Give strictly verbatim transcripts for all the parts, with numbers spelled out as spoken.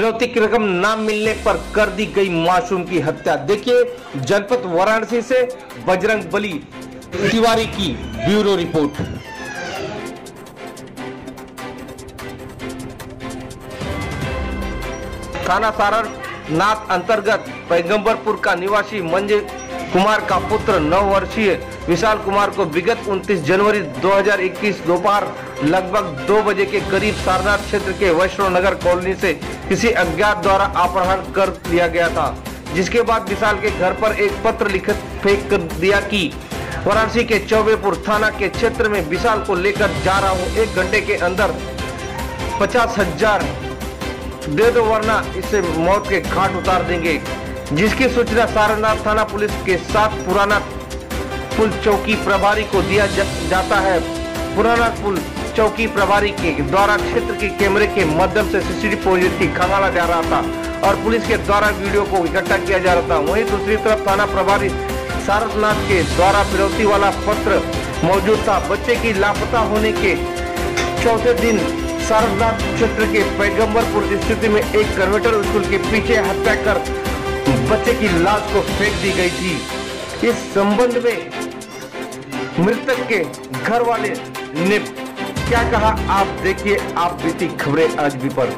फिरौती की रकम न मिलने पर कर दी गई मासूम की हत्या। देखिए जनपद वाराणसी से बजरंग बली तिवारी की ब्यूरो रिपोर्ट। थाना सारनाथ अंतर्गत पैगंबरपुर का निवासी मंजय कुमार का पुत्र नौ वर्षीय विशाल कुमार को विगत उनतीस जनवरी दो हज़ार इक्कीस दोपहर लगभग दो बजे के करीब सारनाथ क्षेत्र के वैष्णव नगर कॉलोनी से किसी अज्ञात द्वारा अपहरण कर लिया गया था, जिसके बाद विशाल के घर पर एक पत्र लिखित फेंक कर दिया कि वाराणसी के चौबेपुर थाना के क्षेत्र में विशाल को लेकर जा रहा हूँ, एक घंटे के अंदर पचास हजार दे दो वरना इसे मौत के घाट उतार देंगे। जिसकी सूचना सारनाथ थाना पुलिस के साथ पुराना पुल चौकी प्रभारी को दिया जा, जाता है। पुराना पुल चौकी प्रभारी के द्वारा क्षेत्र के कैमरे के माध्यम से सीसीटीवी फुटेज की खंगाला जा रहा था और पुलिस के द्वारा वीडियो को इकट्ठा किया जा रहा था। वहीं दूसरी तरफ थाना प्रभारी सारनाथ के द्वारा फिरौती वाला पत्र मौजूद था। बच्चे की लापता होने के चौथे दिन सारनाथ क्षेत्र के पैगंबरपुर स्थिति में एक कन्वेंटर स्कूल के पीछे हत्या कर बच्चे की लाश को फेंक दी गई थी। इस संबंध में मृतक के घर वाले ने क्या कहा, आप देखिए आप बीती खबरें आज भी पर।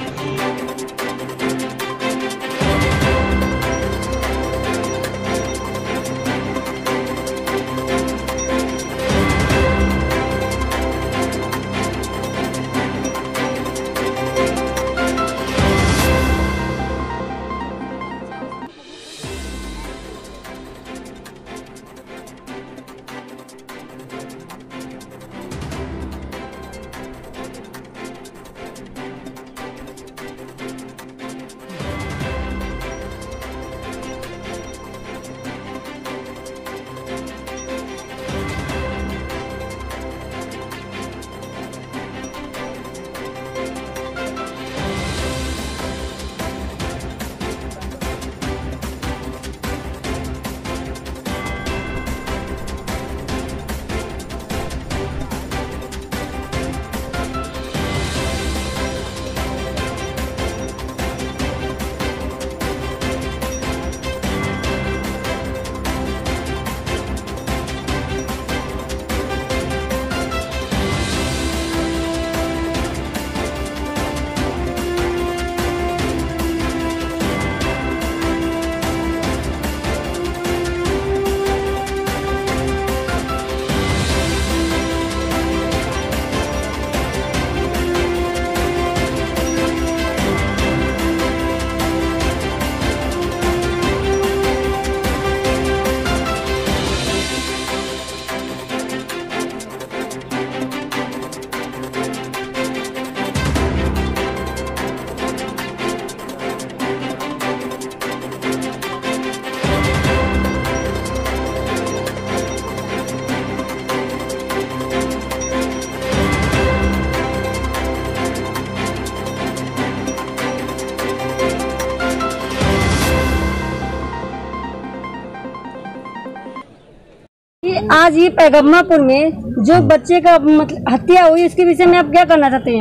आज ये पैगम्बरपुर में जो बच्चे का मतलब हत्या हुई, इसके विषय में आप क्या करना चाहते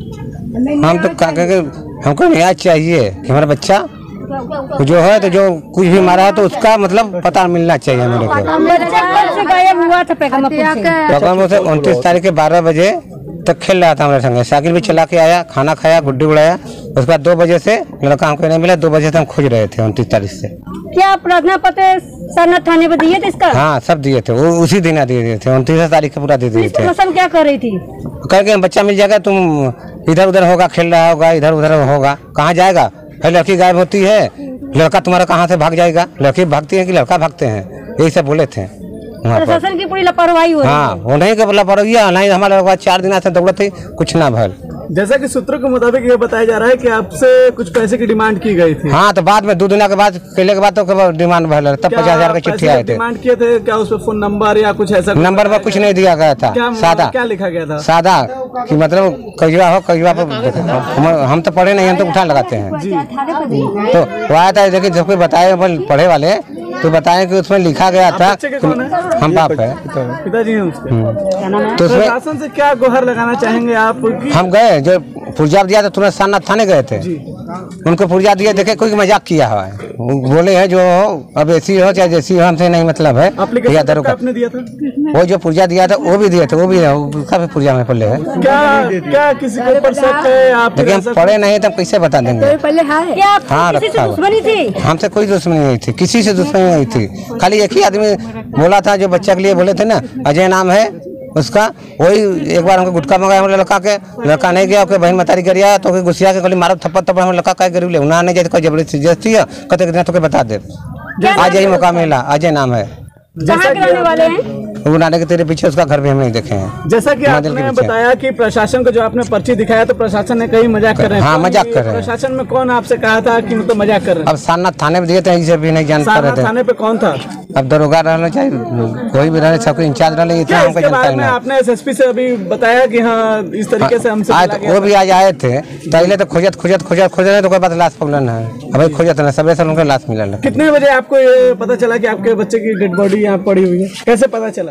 हैं? हम तो क्या कहेंगे, हमको न्याय चाहिए कि हमारा बच्चा जो है तो जो कुछ भी मारा है तो उसका मतलब पता मिलना चाहिए हमारे को। बच्चा कब से गायब हुआ था पैगम्बरपुर से? उनतीस तारीख के बारह बजे तक खेल रहा था हमारे संग, साइकिल भी चला के आया, खाना खाया, गुड्डी उड़ाया। उसके बाद दो बजे से लड़का हमको नहीं मिला, दो बजे से हम खोज रहे थे उनतीस तारीख से। क्या प्रार्थना पत्र सारनाथ थाने पर दिए थे इसका? हाँ सब दिए थे, वो उसी दिन दिए दिए थे, उनतीस तारीख के पूरा दे दिए थे। सब क्या कर रही थी? कह के बच्चा मिल जाएगा, तुम इधर उधर होगा, खेल रहा होगा, इधर उधर होगा, कहाँ जाएगा? फिर लड़की गायब होती है, लड़का तुम्हारा कहाँ से भाग जाएगा? लड़की भागती है कि लड़का भागते हैं, यही सब बोले थे। प्रशासन की पूरी लापरवाही हो रही है। हाँ उन्हीं के लापरवाही, नहीं हमारे चार दिन से दौड़त थी, कुछ ना भल। जैसा कि सूत्रों के मुताबिक ये बताया जा रहा है कि आपसे कुछ पैसे की डिमांड की गई थी। हाँ तो बाद में दो दिन के बाद खेलने के बाद तो डिमांड भर तब पचास हजार की चिट्ठी आए थे। डिमांड किए थे क्या? उस पर फोन नंबर या कुछ ऐसा? नंबर पर कुछ नहीं दिया गया था, सादा। क्या लिखा गया था? सादा कि मतलब कजुआ हो, कजुआ पर हम तो पढ़े नहीं, हम तो उठा लगाते हैं। तो वो आया था, देखिए जब कोई बताए पढ़े वाले तो बताए कि उसमें लिखा गया था, हम बाप है, पिताजी हैं उसके। तो उसमें शासन से क्या गुहार लगाना चाहेंगे आप? हम गए, जो पुर्जा दिया था तुरंत सारनाथ थाने गए थे, उनको पुर्जा दिए, देखे कोई मजाक किया हुआ है, बोले है जो अब ऐसी हो चाहे जैसी हो हमसे नहीं मतलब है। आपने दिया था वो जो पुर्जा दिया था वो भी दिए थे, वो भी उसका भी पुर्जा में पड़े है। क्या क्या किसी के ऊपर शक है? आप देखिए हम पढ़े नहीं तो कैसे बता देंगे। हाँ रखा हमसे कोई दुश्मनी नहीं थी, किसी से दुश्मनी नहीं थी। खाली एक ही आदमी बोला था जो बच्चा के लिए बोले थे ना, अजय नाम है उसका, वही एक बार हमको गुटखा मंगाया हमारे लड़का के, लड़का नहीं गया, ओके बहन मतारी गरिया तो गुस्सिया के खाली मारो थप्पड़ थप्पड़ हम लड़का का गरीब ले उन्हें नहीं जाते, कोई जबरदस्ती जस्ती है कहते दिन तो बता दे। आज यही मौका मिला, अजय नाम है। कहाँ के रहने वाले हैं? वो नाने के तेरे पीछे उसका घर भी हम नहीं देखे हैं। जैसा कि आपने बताया कि प्रशासन को जो आपने पर्ची दिखाया तो प्रशासन ने कहीं मजाक कर रहे हैं। हाँ मजाक कर रहे हैं। प्रशासन में कौन आपसे कहा था कि मतलब मजाक कर रहे हैं? अब सारनाथ थाने में दिए थे, इसे भी नहीं जान पा रहे थे। थाने पे कौन था? अब दरोगा रहना चाहिए, कोई भी रहने, सबको इंचार्ज रहने, इतना हमको जानता है ना। आपने एसएसपी से अभी बताया कि हाँ इस तरीके से हमसे आज वो भी आज आए थे, पहले तो खोजत खोजत खोजत खोजत तो कोई बात लाश पकड़ना है, अभी खोजत ना सबे सब उनका लाश मिला। कितने बजे आपको ये पता चला कि आपके बच्चे की डेड बॉडी यहाँ पड़ी हुई है, कैसे पता चला?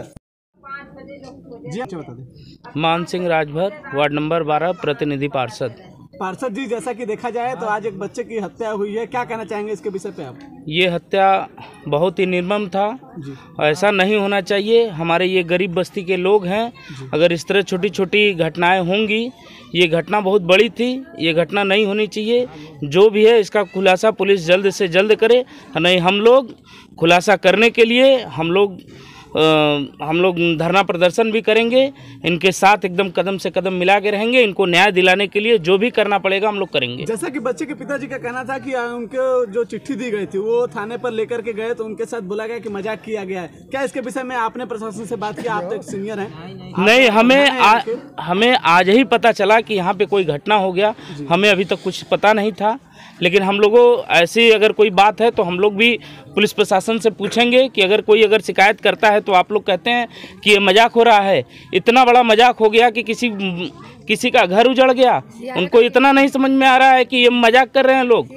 जी अच्छा बता दें। मान सिंह राजभर, वार्ड नंबर बारह, प्रतिनिधि पार्षद। पार्षद जी, जैसा कि देखा जाए तो आज एक बच्चे की हत्या हुई है, क्या कहना चाहेंगे इसके विषय पे आप? ये हत्या बहुत ही निर्मम था, ऐसा नहीं होना चाहिए। हमारे ये गरीब बस्ती के लोग हैं, अगर इस तरह छोटी छोटी घटनाएं होंगी, ये घटना बहुत बड़ी थी, ये घटना नहीं होनी चाहिए। जो भी है इसका खुलासा पुलिस जल्द से जल्द करे, नहीं हम लोग खुलासा करने के लिए हम लोग आ, हम लोग धरना प्रदर्शन भी करेंगे, इनके साथ एकदम कदम से कदम मिला के रहेंगे। इनको न्याय दिलाने के लिए जो भी करना पड़ेगा हम लोग करेंगे। जैसा कि बच्चे के पिताजी का कहना था कि उनको जो चिट्ठी दी गई थी वो थाने पर लेकर के गए तो उनके साथ बोला गया कि मजाक किया गया है। क्या इसके विषय में आपने प्रशासन से बात किया? आप तो एक सीनियर हैं। नहीं, हमें आ, हमें आज ही पता चला कि यहाँ पे कोई घटना हो गया, हमें अभी तक कुछ पता नहीं था। लेकिन हम लोगों ऐसी अगर कोई बात है तो हम लोग भी पुलिस प्रशासन से पूछेंगे कि अगर कोई अगर शिकायत करता है तो आप लोग कहते हैं कि ये मजाक हो रहा है। इतना बड़ा मजाक हो गया कि किसी किसी का घर उजड़ गया, उनको इतना नहीं समझ में आ रहा है कि ये मजाक कर रहे हैं लोग।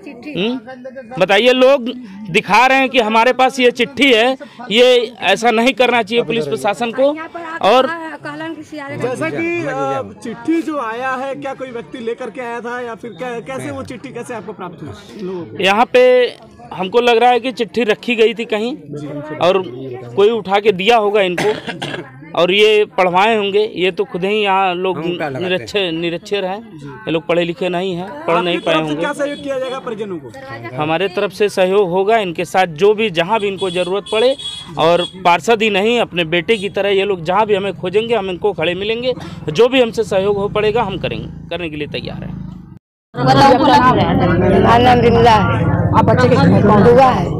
बताइए, लोग दिखा रहे हैं कि हमारे पास ये चिट्ठी है, ये ऐसा नहीं करना चाहिए पुलिस प्रशासन को। और जैसा कि चिट्ठी जो आया है, क्या कोई व्यक्ति लेकर के आया था या फिर क्या, कैसे वो चिट्ठी कैसे आपको प्राप्त हुई? यहाँ पे हमको लग रहा है कि चिट्ठी रखी गई थी कहीं और कोई उठा के दिया होगा इनको और ये पढ़वाए होंगे। ये तो खुद ही यहाँ लोग निरक्षर निरक्षर हैं, ये लोग पढ़े लिखे नहीं हैं, पढ़ नहीं पाए होंगे। क्या सहयोग किया जाएगा परिजनों को? हमारे तरफ से सहयोग होगा इनके साथ, जो भी जहाँ भी इनको ज़रूरत पड़े। और पार्षद ही नहीं, अपने बेटे की तरह ये लोग जहाँ भी हमें खोजेंगे हम इनको खड़े मिलेंगे। जो भी हमसे सहयोग हो पड़ेगा हम करेंगे, करने के लिए तैयार हैं। आप बच्चे के हुआ है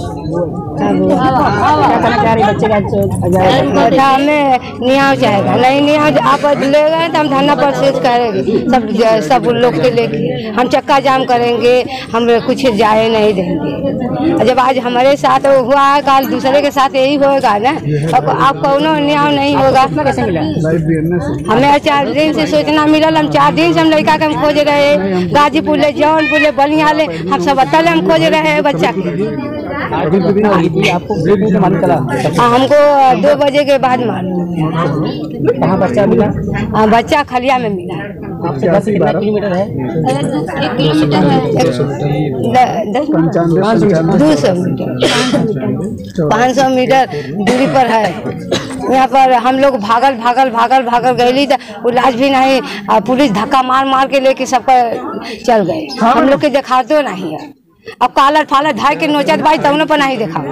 बच्चा हमें न्याय चाहेगा, नहीं न्याय आप ले गए तो हम धरना प्रोसेस करेंगे सब सब लोग के लेके, हम चक्का जाम करेंगे, हम कुछ जाए नहीं देंगे। जब आज हमारे साथ हुआ है, कल दूसरे के साथ यही होगा ना, अब आप कौनो न्याय नहीं होगा। हमें चार दिन से सूचना मिलल, हम चार दिन से हम लड़का के हम खोज रहे, गाजीपुर ले, जौनपुर ले, बलिया ले, हम सब अतल हम खोज रहे हैं बच्चा के। आपको मालूम चला? हमको दो बजे के बाद मालूम। कहाँ बच्चा मिला? हाँ, बच्चा खलिया में मिला। आपसे दस कितना किलोमीटर है? दो सौ मीटर पाँच सौ मीटर दूरी पर है। यहाँ पर हम लोग भागल भागल भागल भागल गए तो इलाज भी नहीं, पुलिस धक्का मार मार के लेके सबका चल गए। हम लोग के देखा तो नहीं है, अब कालर फालर धाय के नोचत भाई तब पर नहीं देखा।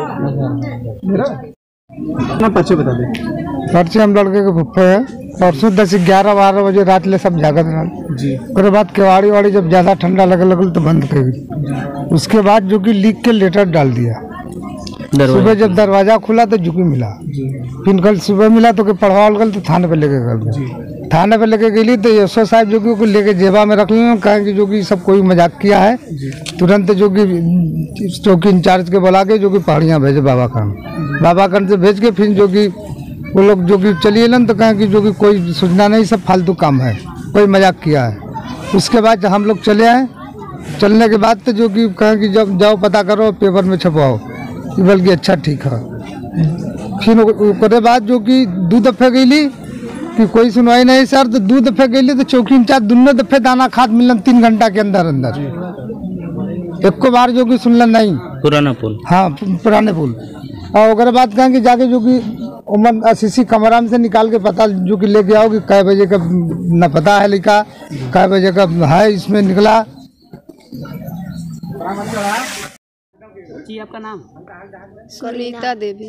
पर्चे बता दे। पर्चे हम लड़के के भुप्पे है, परसों दस ग्यारह बारह बजे रात ले सब जागत रहा जी। उसके बाद केवाड़ी वाड़ी जब ज्यादा ठंडा लगे लगल तो बंद कर दी। उसके बाद जो कि लीक के लेटर डाल दिया। सुबह जब दरवाजा खुला तो जुकी मिला, फिर कल सुबह मिला तो पढ़वा गल तो थाने पे लेके गए। थाने पे लेके गई तो यशो साहब जो कि लेके जेबा में रख लें, कहें कि जो कि सब कोई मजाक किया है। तुरंत जो कि चौकी इंचार्ज के बुला के जो कि पहाड़ियाँ भेजे बाबा खान, बाबा खान से भेज के फिर जो कि वो लोग जो कि चलिए लन तो कहें कि जो कि कोई सूचना नहीं, सब फालतू काम है, कोई मजाक किया है। उसके बाद हम लोग चले आए, चलने के बाद तो जो कि कहें कि जब जाओ पता करो पेपर में छपवाओ, बल्कि अच्छा ठीक है। फिर उसके बाद जो कि दो दफे गई कि कोई सुनवाई नहीं सर। तो दो दफे गई तो चौकी इंचार्ज दोनों दफे दाना खाद मिलन तीन घंटा के अंदर अंदर, एक को बार जो कि सुनलन नहीं। पुराना पुल, हाँ पुराने पुल। और अगर बात कहें कि जाके जो कि उमर सीसी कमरा में से निकाल के पता जो कि लेके आओ कि कै बजे का न पता है लिखा, कै बजे का है इसमें निकला। जी आपका नाम? सुनीता देवी।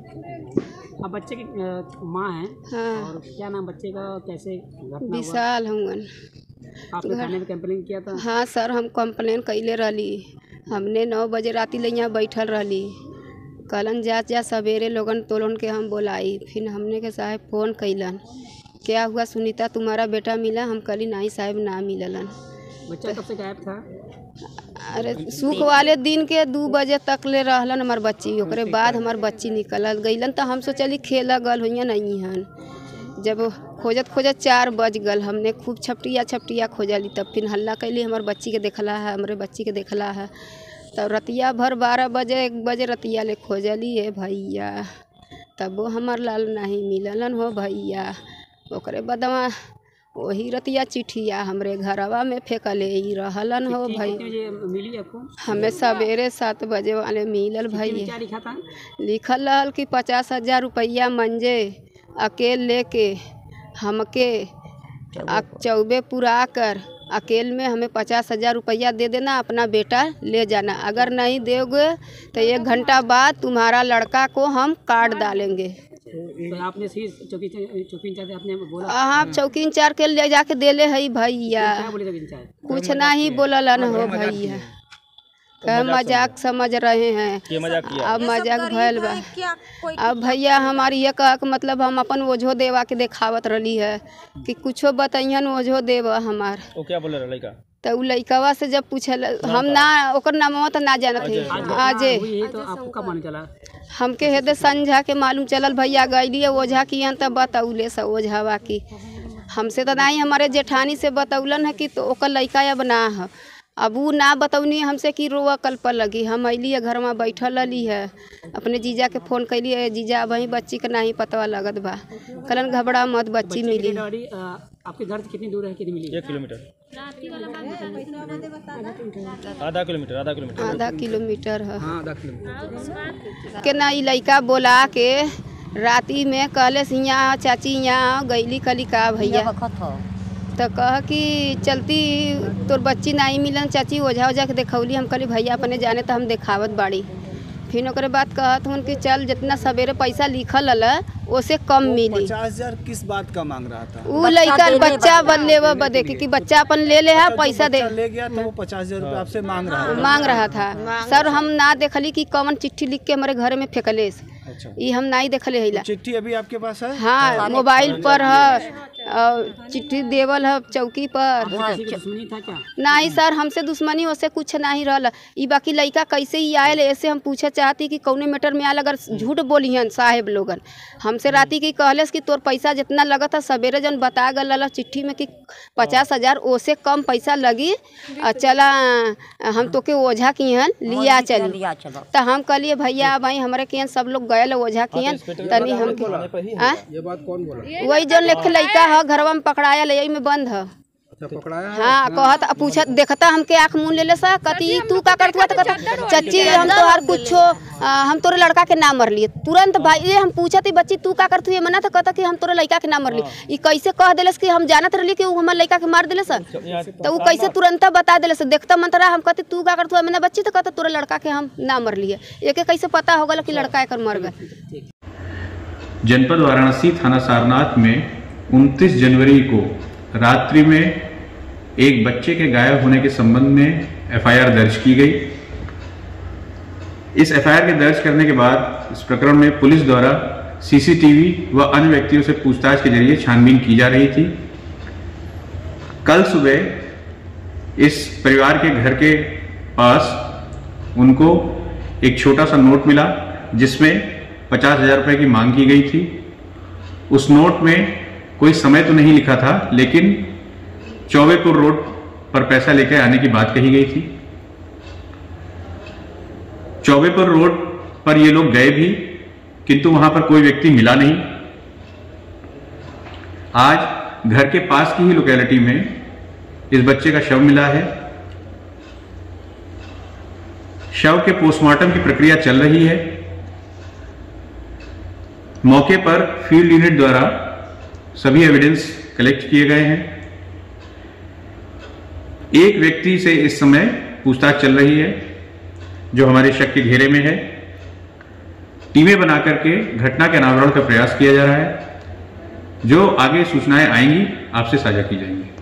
आप बच्चे की माँ हैं? हाँ। और क्या नाम बच्चे का, कैसे घटना विशाल हूँ। आपने थाने में कंप्लेन किया था? हाँ सर, हम कंप्लेन कैले रही। हमने नौ बजे राती ले यहाँ बैठल रही, कलन जा जा सवेरे लोगन तोलन के हम बोलाई। फिर हमने के साहब फ़ोन कैलन, क्या हुआ सुनीता तुम्हारा बेटा मिला? हम कली नहीं साहब ना मिललन। बच्चा कब से गायब था? अरे सुख वाले दिन के दो बजे तक ले रहलन हमार बच्ची। ओकरे बाद हमार बच्ची निकल गईलन तो हम सोचली खेला गल हुई नहीं हन। जब खोजत खोजत चार बज गल, हमने खूब छपटिया छपटिया खोजली। तब फिर हल्ला कैली हमार बच्ची के देखला है, हमारे बच्ची के देखला है। तब रतिया भर बारह बजे एक बजे रतिया ले खोजली है भैया, तब वो हमार लाल नहीं मिललन हो भैया। ओकरे बदवा वही रतिया चिट्ठिया हमरे घरवा में फेंकले ही रहलन हो भाई। मिली आपको? हमें सवेरे सात बजे वाले मिलल भैया। क्या लिखा था? लिखल रहल कि पचास हजार रुपया मंजे अकेल लेके हमके चौबे पुरा कर अकेल में हमें पचास हजार रुपया दे देना, अपना बेटा ले जाना। अगर नहीं दोगे तो एक घंटा बाद तुम्हारा लड़का को हम काट डालेंगे। तो आपने चौकी चौकी इंचार्ज आपने बोला? हाँ, चौकी इंचार्ज के ले जाके देले है भैया। क्या बोले चौकी इंचार्ज? कुछ नहीं बोललन हो भैया, क्या मजाक समझ रहे हैं। अब मजाक भयल बा। अब भैया हमारी ये कहा कि मतलब हम अपन ओझो देवा के देखावत रही है कि कुछो बताइयन ओझो देवा हमार। वो क्या बोले रहा लड़का? तो उ लड़कवा से जब पूछल हम ना ओकर नामवा तो ना जानत है। आजे तो आपको कब मालूम चला? हमके हेदे संझा के मालूम चलल भैया, गईली ओझा की तब बतौले से ओझावा की। हमसे तो नहीं, हमारे जेठानी से बतौलन है कि तो ओकर लड़का अब ना है। अब वो ना बतौनी हमसे कि रोआ कल पर लगी। हम अली है घर में बैठल रही है, अपने जीजा के फ़ोन कैली है, जीजा वही बच्ची का नहीं पता लगत बा। कलन घबरा मत, बच्ची मिली। आपके घर से कितनी दूर है? कितनी मिली? एक किलोमीटर, आधा किलोमीटर, आधा किलोमीटर, आधा किलोमीटर है। हाँ, आधा किलोमीटर के ना लड़का बोला के राती में कहले से यहाँ चाची यहाँ गईली कली का भैया, तो कह कि चलती तोर बच्ची नहीं मिलन चाची, ओझा ओझा के देखौली। हम कहली भैया अपने जाने तो हम देखावत बाड़ी। फिर ओकरे बाद कहत हूँ कि चल जितना सवेरे पैसा लिखल है उससे कम मिली। पचास हजार किस बात का मांग रहा था? वो लड़का बच्चा बन ले बदे कि बच्चा अपन ले ले है, पैसा दे ले गया तो वो पचास हजार रुपये आपसे मांग रहा है। मांग रहा था सर। हम ना देखली कि कौन चिट्ठी लिख के हमारे घर में फेंकले। अच्छा, ये हम नहीं देखले है। चिट्ठी अभी आपके पास है? हाँ, मोबाइल पर है और चिट्ठी देवल है चौकी पर। दुश्मनी था क्या? नहीं सर, हमसे दुश्मनी वैसे कुछ नहीं रहल। ई बाकी लड़का कैसे ही आयल ऐसे हम पूछे चाहती कि कौने मीटर में आयल। अगर झूठ बोलिहन साहेब लोगन हमसे राती की कहले कि तोर पैसा जितना लगा था सवेरे जन बता गल चिट्ठी में कि पचास हजार ओसे कम पैसा लगी, चला हम तो के ओझा किहन लिया चली। तो हम कहलिए भैया भाई हमारे के सब लोग गए ओझा किहन तनी हम ये बात कौन बोला? वही जो लेख लड़का है घरवा में पकड़ाया ले में बंद है। पकड़ाया? हाँ, कहत पूछत देखता हमके आँख मुँह ले ले सा कती तू का करत हुआ? तो कहता चाची हम तो हर कुछो हम तोरे लड़का के नाम मर लिए तुरंत। भाई ये हम पूछत बच्ची तू का करत हुए मना, तो कहता कि हम तोरे लड़का के नाम मर लिए। ई कैसे कह दिलस कि हम जानत रही कि वो हमारे लड़का के मार दिलस, तो वो कैसे तुरंत बता दिलस। देखता मंतरा हम कहते तू का करत हुआ मैंने बच्ची, तो कहता तोरे लड़का के हम नाम मर लिए। एक कैसे पता होगा कि लड़का एक मर गए। जनपद वाराणसी थाना सारनाथ में उनतीस जनवरी को रात्रि में एक बच्चे के गायब होने के संबंध में एफ आई आर दर्ज की गई। इस एफ आई आर के दर्ज करने के बाद इस प्रकरण में पुलिस द्वारा सी सी टी वी व अन्य व्यक्तियों से पूछताछ के जरिए छानबीन की जा रही थी। कल सुबह इस परिवार के घर के पास उनको एक छोटा सा नोट मिला जिसमें पचास हजार रुपये की मांग की गई थी। उस नोट में कोई समय तो नहीं लिखा था, लेकिन चौबेपुर रोड पर पैसा लेकर आने की बात कही गई थी। चौबेपुर रोड पर ये लोग गए भी, किंतु वहां पर कोई व्यक्ति मिला नहीं। आज घर के पास की ही लोकेलिटी में इस बच्चे का शव मिला है। शव के पोस्टमार्टम की प्रक्रिया चल रही है। मौके पर फील्ड यूनिट द्वारा सभी एविडेंस कलेक्ट किए गए हैं। एक व्यक्ति से इस समय पूछताछ चल रही है जो हमारे शक के घेरे में है। टीमें बनाकर के घटना के अनावरण का प्रयास किया जा रहा है। जो आगे सूचनाएं आएंगी आपसे साझा की जाएंगी।